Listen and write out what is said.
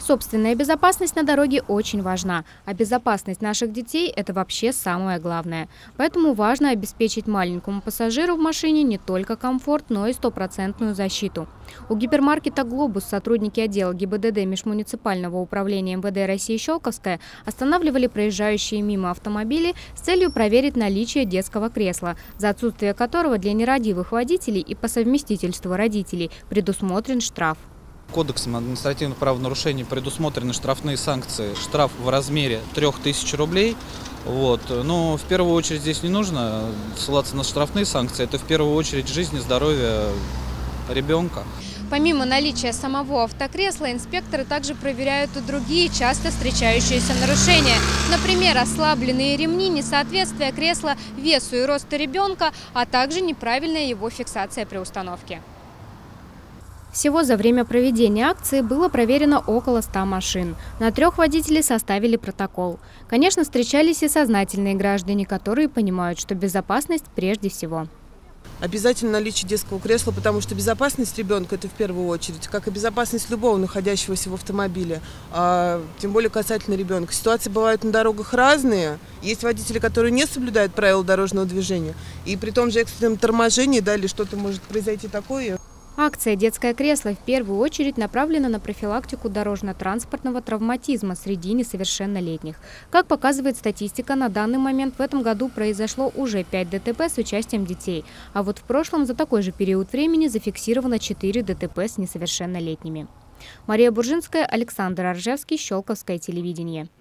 Собственная безопасность на дороге очень важна, а безопасность наших детей – это вообще самое главное. Поэтому важно обеспечить маленькому пассажиру в машине не только комфорт, но и стопроцентную защиту. У гипермаркета «Глобус» сотрудники отдела ГИБДД межмуниципального управления МВД России Щелковская останавливали проезжающие мимо автомобили с целью проверить наличие детского кресла, за отсутствие которого для нерадивых водителей и по совместительству родителей предусмотрен штраф. Кодексом административных правонарушений предусмотрены штрафные санкции. Штраф в размере 3000 рублей. Но в первую очередь здесь не нужно ссылаться на штрафные санкции. Это в первую очередь жизнь и здоровье ребенка. Помимо наличия самого автокресла, инспекторы также проверяют и другие часто встречающиеся нарушения. Например, ослабленные ремни, несоответствие кресла весу и росту ребенка, а также неправильная его фиксация при установке. Всего за время проведения акции было проверено около 100 машин. На 3 водителей составили протокол. Конечно, встречались и сознательные граждане, которые понимают, что безопасность прежде всего. Обязательно наличие детского кресла, потому что безопасность ребенка – это в первую очередь, как и безопасность любого находящегося в автомобиле, тем более касательно ребенка. Ситуации бывают на дорогах разные. Есть водители, которые не соблюдают правила дорожного движения, и при том же экстренном торможении далее что-то может произойти такое. Акция «Детское кресло» в первую очередь направлена на профилактику дорожно-транспортного травматизма среди несовершеннолетних. Как показывает статистика, на данный момент в этом году произошло уже 5 ДТП с участием детей. А вот в прошлом за такой же период времени зафиксировано 4 ДТП с несовершеннолетними. Мария Буржинская, Александр Оржевский, Щелковское телевидение.